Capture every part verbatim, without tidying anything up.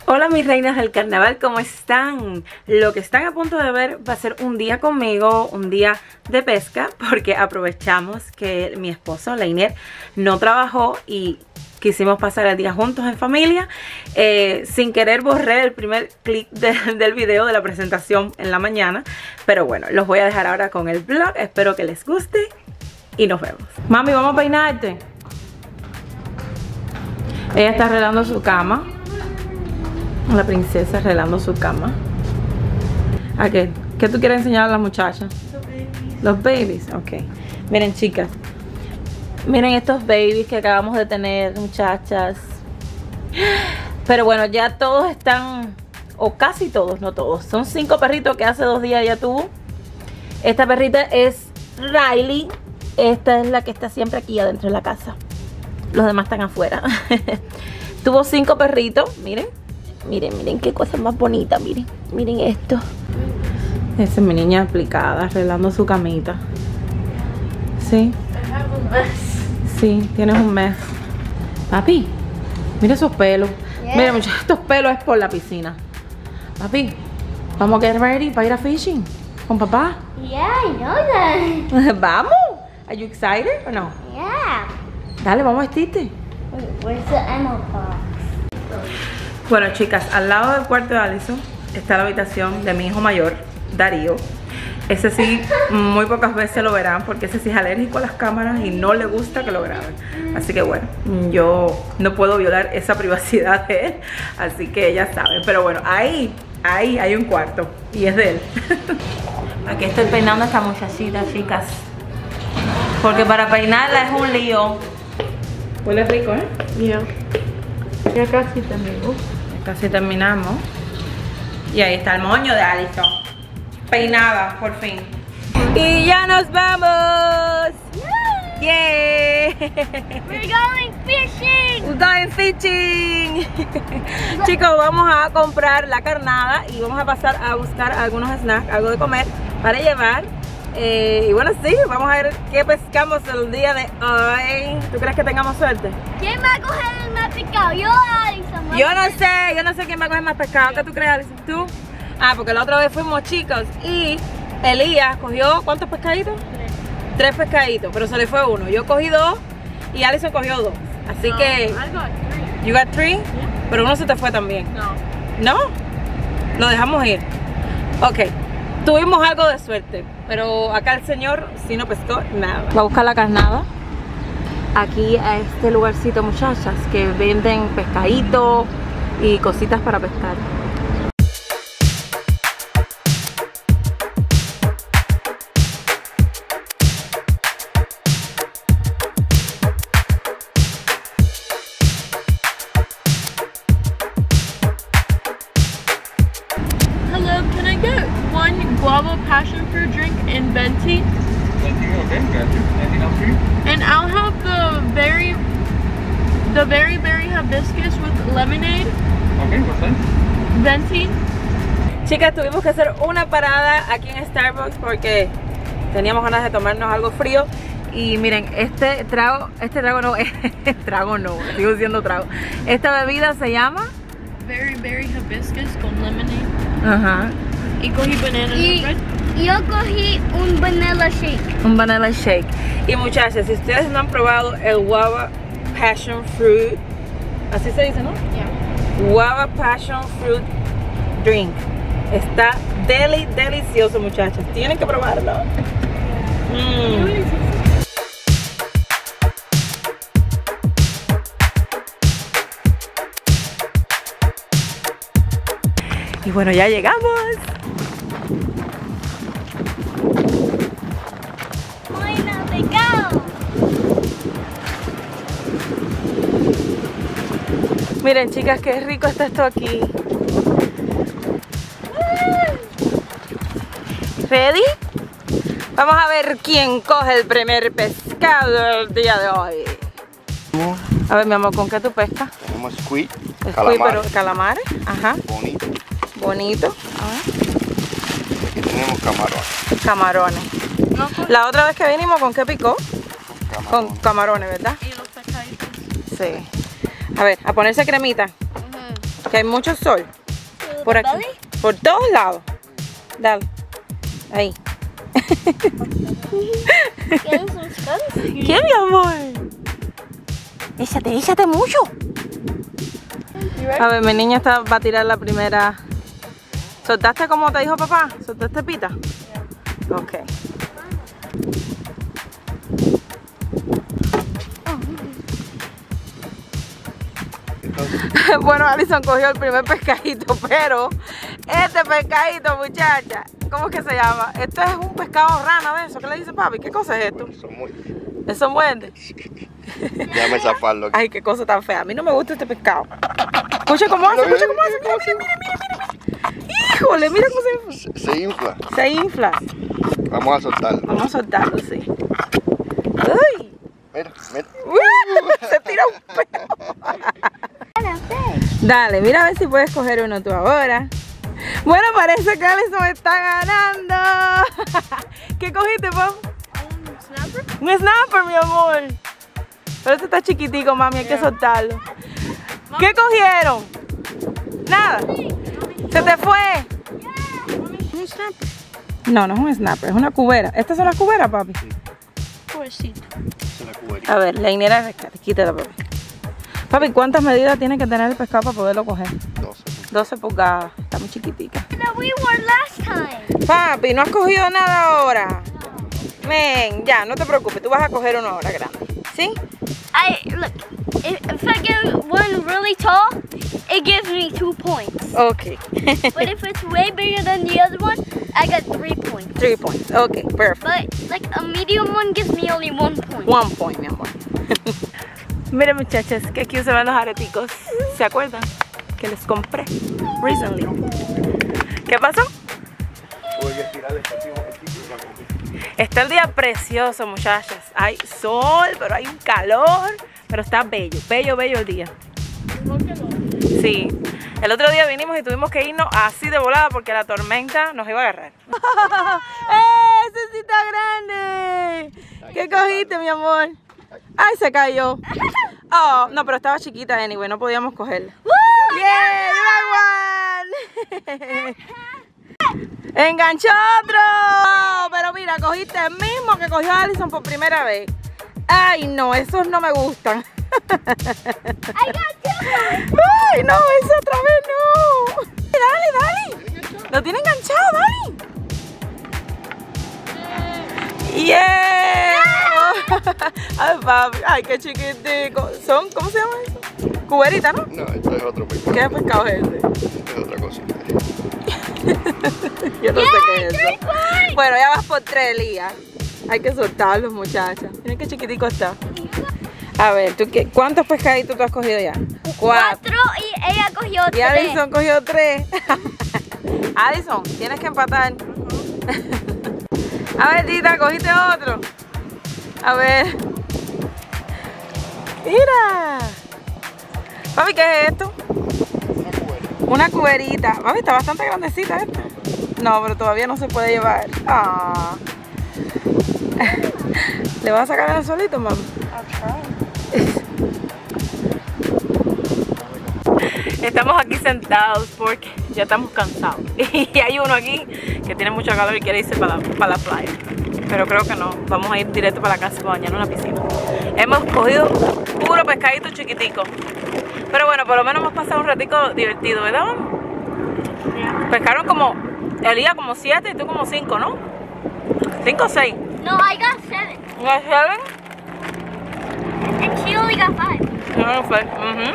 Hola mis reinas del carnaval, ¿cómo están? Lo que están a punto de ver va a ser un día conmigo, un día de pesca, porque aprovechamos que mi esposo, Leiner, no trabajó y quisimos pasar el día juntos en familia. eh, Sin querer borré el primer clip de, del video de la presentación en la mañana, pero bueno, los voy a dejar ahora con el vlog. Espero que les guste y nos vemos. Mami, vamos a peinarte. Ella está arreglando su cama. La princesa arreglando su cama. ¿A qué? ¿Qué tú quieres enseñar a las muchachas? Los babies. Ok. Miren, chicas. Miren estos babies que acabamos de tener, muchachas. Pero bueno, ya todos están, o casi todos, no todos. Son cinco perritos que hace dos días ya tuvo. Esta perrita es Riley. Esta es la que está siempre aquí adentro de la casa. Los demás están afuera. Tuvo cinco perritos, miren. Miren, miren qué cosa más bonita, miren. Miren esto. Esa es mi niña aplicada, arreglando su camita. Sí. Sí, tienes un mes. Papi, mira esos pelos. Yeah. Mira, muchachos, estos pelos es por la piscina. Papi, vamos a get ready para ir a fishing con papá. Yeah, I know that. Vamos. Are you excited or no? Yeah. Dale, vamos a vestirte. Where's the ammo box? Bueno, chicas, al lado del cuarto de Allison está la habitación de mi hijo mayor, Darío. Ese sí, muy pocas veces lo verán porque ese sí es alérgico a las cámaras y no le gusta que lo graben. Así que bueno, yo no puedo violar esa privacidad de él, así que ya saben. Pero bueno, ahí, ahí hay un cuarto y es de él. Aquí estoy peinando a esta muchachita, chicas, porque para peinarla es un lío. Huele rico, ¿eh? Yeah. Ya casi terminamos. Ya casi terminamos. Y ahí está el moño de Allison. Peinada, por fin. Y ya nos vamos. Yeah. We're going fishing. We're going fishing. Chicos, vamos a comprar la carnada y vamos a pasar a buscar algunos snacks, algo de comer para llevar. Eh, y bueno, sí, vamos a ver qué pescamos el día de hoy. ¿Tú crees que tengamos suerte? ¿Quién va a coger el más pescado? Yo o Allison. Yo no sé, yo no sé quién va a coger más pescado. ¿Qué tú crees, Allison? ¿Tú? Ah, porque la otra vez fuimos, chicos, y Elías cogió, ¿cuántos pescaditos? Tres. Tres pescaditos, pero se le fue uno. Yo cogí dos y Allison cogió dos. Así no, que... I got three. You got three? Yeah. Pero uno se te fue también. No. ¿No? Lo dejamos ir. Ok. Tuvimos algo de suerte, pero acá el señor sí no pescó nada. Va a buscar la carnada aquí a este lugarcito, muchachas, que venden pescadito y cositas para pescar. Guava passion fruit drink and venti. Venti, okay, got you. Anything else for you? And I'll have the berry, the berry berry hibiscus with lemonade. Okay, what's that? Venti. Chicas, tuvimos que hacer una parada aquí en Starbucks porque teníamos ganas de tomarnos algo frío. Y miren, este trago, este trago no es trago no, sigo diciendo trago. Esta bebida se llama Berry berry hibiscus con lemonade. Ajá. Y cogí banana Y bread. yo cogí un vanilla shake. Un vanilla shake. Y muchachas, si ustedes no han probado el guava passion fruit, así se dice, ¿no? Yeah. Guava passion fruit drink. Está deli, delicioso, muchachas. Tienen que probarlo. Mm. Y bueno, ya llegamos. Bueno, pescado. Miren, chicas, qué rico está esto aquí. ¿Ready? Vamos a ver quién coge el primer pescado del día de hoy. A ver, mi amor, ¿con qué tú pescas? Tenemos squid, Squid, calamar, pero calamares. Ajá. bonito. Bonito. Ah. Aquí tenemos camarón. Camarones. No, con- La otra vez que vinimos, ¿con qué picó? Camarón. Con camarones, ¿verdad? y los pescaditos. Sí. A ver, a ponerse cremita. Que hay mucho sol. Por the aquí. belly? Por todos lados. Dale. Ahí. Getting some skunks? ¿Qué, mi amor? Échate, échate mucho. A ver, mi niña está, va a tirar la primera. ¿Soltaste como te dijo papá? ¿Soltaste pita? Ok. Bueno, Alison cogió el primer pescadito, pero este pescadito, muchacha, ¿cómo es que se llama? Esto es un pescado rana de eso. ¿Qué le dice papi? ¿Qué cosa es esto? Eso muerde. Eso muerde. Déjame zafarlo. Ay, qué cosa tan fea. A mí no me gusta este pescado. Escucha cómo hace, escucha cómo hace. Mira, mira, mira, mira, mira, mira. Híjole, mira cómo se... Se, se infla. Se infla. Vamos a soltarlo. Vamos a soltarlo, sí. Uy. Mira, mira. Se tira un pelo. Dale, mira a ver si puedes coger uno tú ahora. Bueno, parece que Alison está ganando. ¿Qué cogiste, Pau? Um, snapper? Un snapper, mi amor. Pero este está chiquitico, mami, hay que soltarlo. ¿Qué cogieron? Nada. ¿Se te fue? Un snapper. No, no es un snapper, es una cubera. ¿Estas son las cuberas, papi? Pobrecito. Se la cuberita. A ver, la inera de rescate, quítala, papi. Papi, ¿cuántas medidas tiene que tener el pescado para poderlo coger? doce. doce pulgadas, está muy chiquitica. That we were last time. Papi, ¿no has cogido nada ahora? Ven, ya, no te preocupes, tú vas a coger uno ahora grande. ¿Sí? I look. If, if I get one really tall, it gives me two points. Ok. But if it's way bigger than the other one, I got three points. Three points, ok, perfect. But like a medium one gives me only one point. One point, mi amor. Miren, muchachas, que aquí se ven los areticos. ¿Se acuerdan? Que les compré recently. ¿Qué pasó? Tuve que estirar el sitio y la cogí. Está el día precioso, muchachas. Hay sol, pero hay un calor. Pero está bello, bello, bello el día. Sí. El otro día vinimos y tuvimos que irnos así de volada porque la tormenta nos iba a agarrar. ¡Ese sí está grande! ¿Qué cogiste, mi amor? ¡Ay, se cayó! Oh, no, pero estaba chiquita, anyway, no podíamos cogerla. ¡Yeah! ¡You got one! ¡Enganchó otro! Oh, pero mira, cogiste el mismo que cogió Alison por primera vez. ¡Ay, no! Esos no me gustan. I got two. ¡Ay, no! ¡Ese otra vez no! ¡Dale, dale! ¡Lo tiene enganchado, dale! ¡Yeah! ¡Ay, papi! ¡Ay, qué chiquitico! ¿Son? ¿Cómo se llama eso? Cuberita, ¿no? No, esto es otro pescado. ¿Qué pescado es ese? Esto es otra cosa. Yo no sé qué es eso. Bueno, ya vas por tres, Elías. Hay que soltarlos, muchachas. Miren qué chiquitico está. A ver, ¿tú qué, ¿cuántos pescaditos tú has cogido ya? Cuatro. Cuatro y ella cogió Y tres. Alison cogió tres. Alison, tienes que empatar. A ver, Tita, cogiste otro. A ver. Mira. Papi, ¿qué es esto? Una cuberita. Papi, está bastante grandecita esta. No, pero todavía no se puede llevar. Ah. ¿Le vas a sacar el solito, mami? Estamos aquí sentados porque ya estamos cansados. Y hay uno aquí que tiene mucho calor y quiere irse para la, para la playa. Pero creo que no. Vamos a ir directo para la casa para bañarnos en la piscina. Hemos cogido puro pescadito chiquitico. Pero bueno, por lo menos hemos pasado un ratico divertido, ¿verdad? Pescaron como, Elías como siete y tú como cinco, ¿no? Cinco o seis. No, I got seven. ¿You got seven? And she only got five. No, fue. Uh-huh.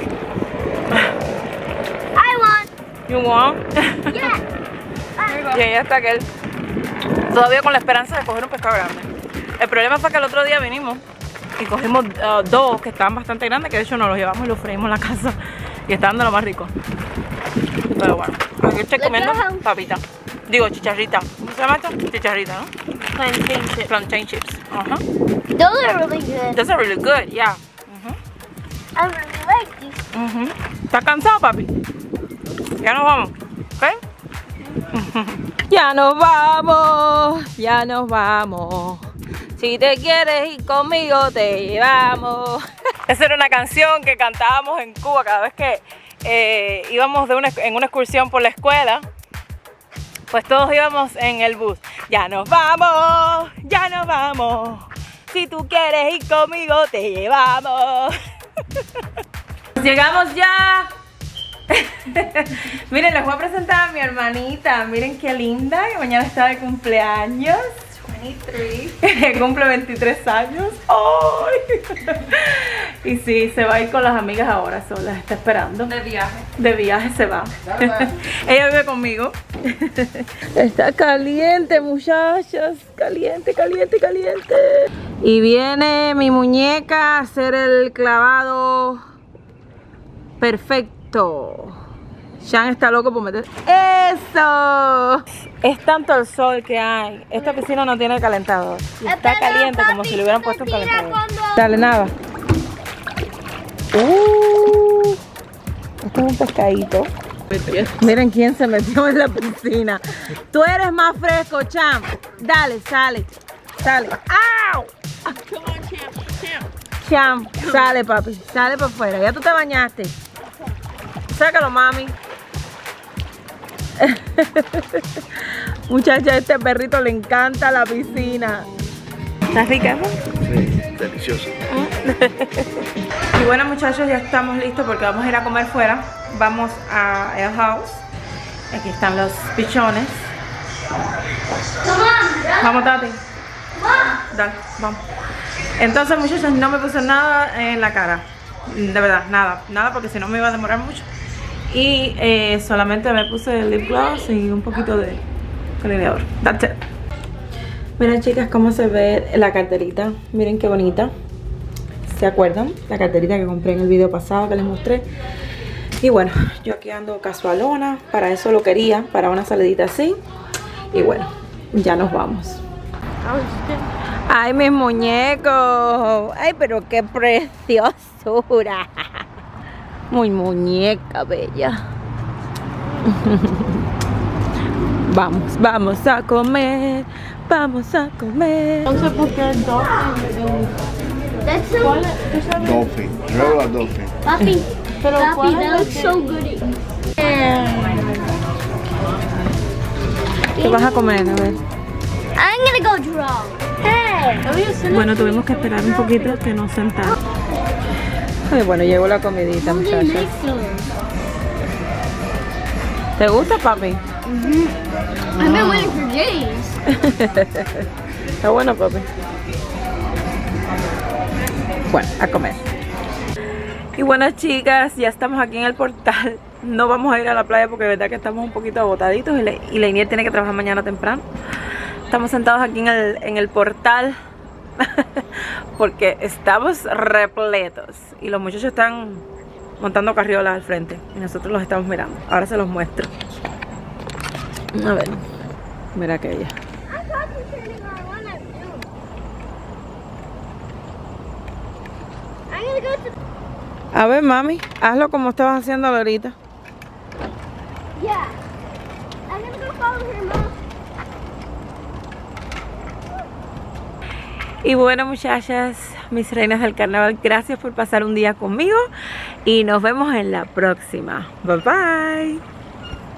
I won. You won. Yeah. Y ahí está aquel. Todavía con la esperanza de coger un pescado grande. El problema fue que el otro día vinimos y cogimos uh, dos que estaban bastante grandes, que de hecho nos los llevamos y los freímos en la casa y estaban de lo más rico. Pero bueno, aquí estoy comiendo papita. Digo, chicharrita. ¿Cómo se llama esto? Chicharrita, ¿no? Plantain chips. Plantain chips. Ajá. Those are really good. Those are really good, yeah. I really like these. Uh-huh. ¿Estás cansado, papi? Ya nos vamos, ¿ok? Ya nos vamos, ya nos vamos. Si te quieres ir conmigo, te llevamos. Esa era una canción que cantábamos en Cuba cada vez que, eh, íbamos de una, en una excursión por la escuela, pues todos íbamos en el bus. Ya nos vamos, ya nos vamos. Si tú quieres ir conmigo, te llevamos. Llegamos ya. Miren, les voy a presentar a mi hermanita. Miren qué linda, que mañana está de cumpleaños. veintitrés. Cumple veintitrés años. ¡Ay! Y sí, se va a ir con las amigas ahora sola. Está esperando. De viaje. De viaje se va. Ella vive conmigo. Está caliente, muchachos. Caliente, caliente, caliente. Y viene mi muñeca a hacer el clavado perfecto. Sean está loco por meter. ¡Eso! Es tanto el sol que hay. Esta piscina no tiene calentador. Y está caliente como si le hubieran puesto un calentador. Dale, nada. Uh, esto es un pescadito. Miren quién se metió en la piscina. Tú eres más fresco, Champ. Dale, sale. Sale. ¡Au! Come on, champ, champ. Champ, sale, papi. Sale para afuera. Ya tú te bañaste. Sácalo, mami. Muchacha, a este perrito le encanta la piscina. ¿Está rica, no? Sí, delicioso. Y bueno, muchachos, ya estamos listos porque vamos a ir a comer fuera. Vamos a El House. Aquí están los pichones. Vamos, Tati. Dale, vamos. Entonces, muchachos, no me puse nada en la cara. De verdad, nada, nada, porque si no me iba a demorar mucho. Y eh, solamente me puse el lip gloss y un poquito de delineador. That's it. Miren, chicas, cómo se ve la carterita. Miren qué bonita. ¿Se acuerdan? La carterita que compré en el video pasado que les mostré. Y bueno, yo aquí ando casualona. Para eso lo quería, para una salidita así. Y bueno, ya nos vamos. Ay, mis muñecos. Ay, pero qué preciosura. Muy muñeca bella. Vamos, vamos a comer. Vamos a comer. No sé por qué el dolphin. That's so, ¿Cuál es? Dolphin. Regular dolphin. Papi, Pero Papi, ¿cuál that es looks el so good. ¿Qué vas a comer? A ver. I'm gonna go draw. Hey. Bueno, tuvimos que esperar un poquito que nos sentaron. Ay, bueno, llegó la comidita, muchachos. ¿Te gusta, papi? I've been waiting for days. Está bueno, papi. Bueno, a comer. Y bueno, chicas, ya estamos aquí en el portal. No vamos a ir a la playa porque de verdad que estamos un poquito agotaditos y, Le y Leinier tiene que trabajar mañana temprano. Estamos sentados aquí en el, en el portal porque estamos repletos y los muchachos están montando carriolas al frente y nosotros los estamos mirando. Ahora se los muestro. A ver, mira aquella. A ver, mami, hazlo como estabas haciendo ahorita. Yeah. I'm gonna go follow her, Mom. Y bueno, muchachas, mis reinas del carnaval, gracias por pasar un día conmigo y nos vemos en la próxima. Bye bye.